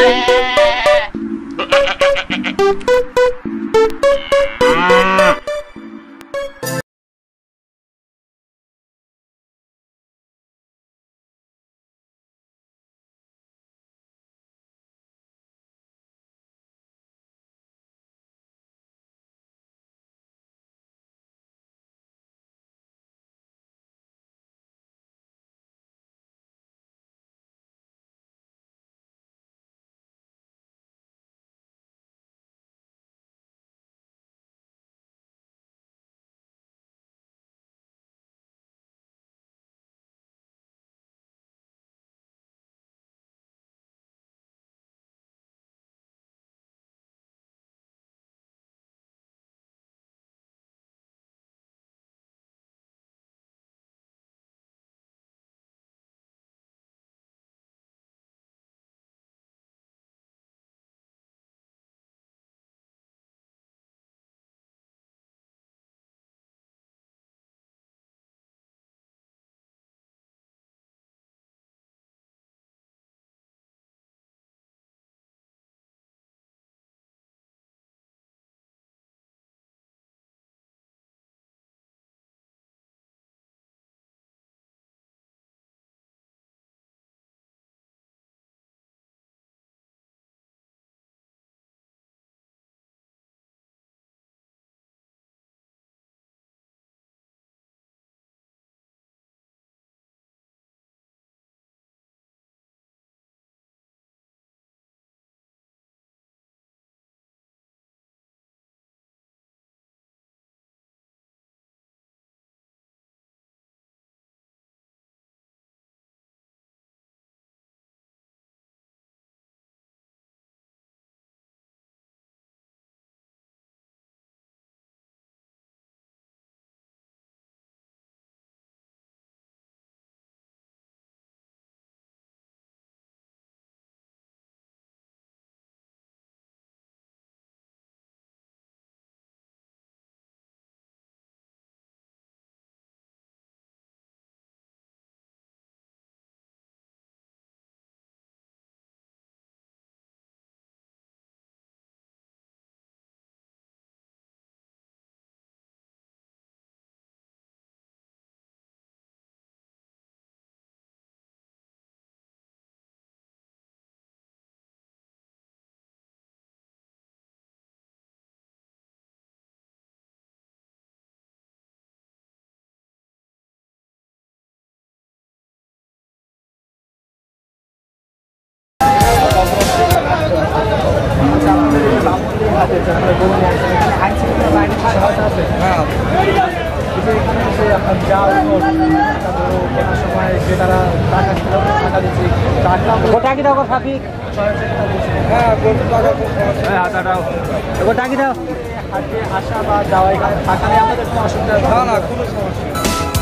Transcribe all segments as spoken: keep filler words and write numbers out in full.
গোটা কি দাও ট্রাফিক হ্যাঁ গোটা দাও গোটা কি দাও হাটে আসা বা যাওয়া এখানে থাকা নিয়ে আমাদের কোনো অসুবিধা না না কোনো সমস্যা নেই।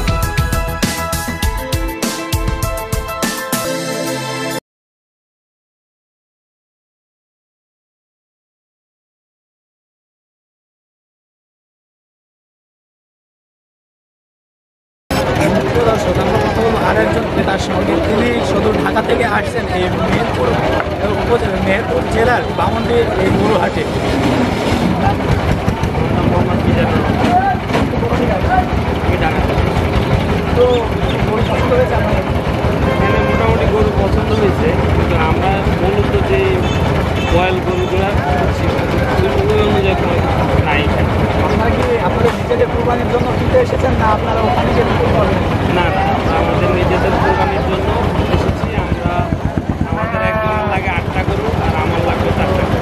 দর্শক আমরা কথা বলবো আর একজন ক্রেতার সঙ্গে, তিনি শুধু ঢাকা থেকে আসছেন এই মেহেরপুর মেহেরপুর জেলার বামনদির এই গরু হাটে। তো গরু পছন্দ হয়েছে আমাদের এখানে মোটামুটি গরু পছন্দ হয়েছে, কিন্তু আমরা মূলত যে বয়েল গরুগুলো ওই অনুযায়ী কোনো নাই। আপনারা কি আপনাদের নিজেদের কোরবানির জন্য কিনতে এসেছেন না আপনারা ওখানে গিয়ে বিক্রি করবেন? না না আমাদের নিজেদের কোরবানির জন্য এসেছি আমরা। আমাদের একজন লাগে আটটা গরু আর আমার লাগবে চারটা গরু।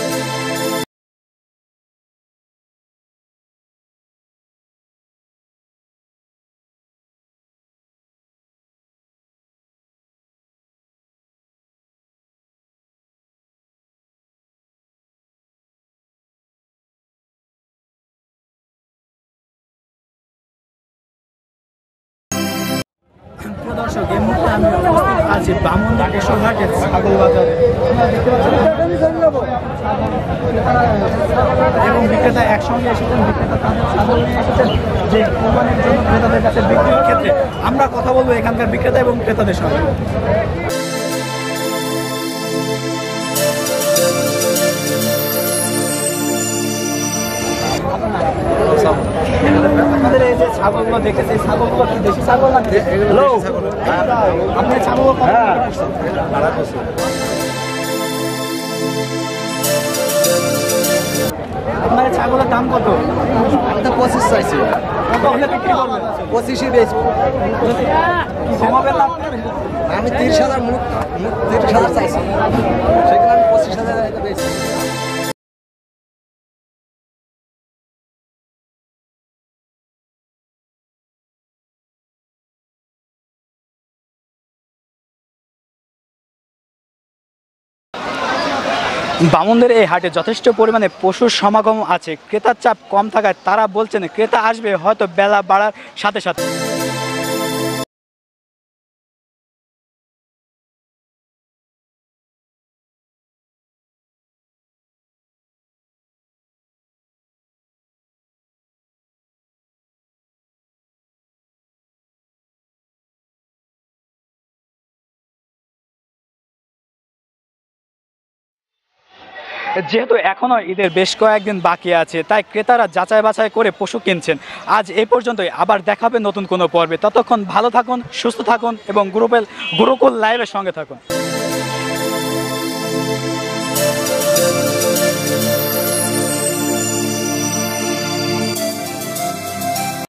দর্শক এই মুহূর্তে আমি উপস্থিত আছি বামনদা কেশরঘাটের ছাগল বাজারে এবং বিক্রেতা একসঙ্গে এসেছেন। বিক্রেতা তাদের ছাগল নিয়ে এসেছেন যে কোরবানির জন্য ক্রেতাদের কাছে বিক্রির ক্ষেত্রে। আমরা কথা বলবো এখানকার বিক্রেতা এবং ক্রেতাদের সঙ্গে। ছাগলগুলো দেখেছি, এই ছাগলগুলো কি দেশি ছাগল না? হ্যালো, আপনি ছাগল আপনার ছাগলের দাম কত? আমি তো পঁচিশ চাইছি, কত হলে বিক্রি করবেন? পঁচিশই বেচবো। কমাবেন না? আমি তিরিশ হাজার মুখ তিরিশ হাজার চাইছি, সেখানে আমি পঁচিশ হাজার বেচছি। বামুনদের এই হাটে যথেষ্ট পরিমাণে পশুর সমাগম আছে। ক্রেতার চাপ কম থাকায় তারা বলছেন ক্রেতা আসবে হয়তো বেলা বাড়ার সাথে সাথে। যেহেতু এখনো ঈদের বেশ কয়েকদিন বাকি আছে, তাই ক্রেতারা যাচাই বাছাই করে পশু কিনছেন। আজ এই পর্যন্তই, আবার দেখাবে নতুন কোনো পর্বে। ততক্ষণ ভালো থাকুন, সুস্থ থাকুন এবং গ্রুপের গুরুকুল লাইভের সঙ্গে থাকুন।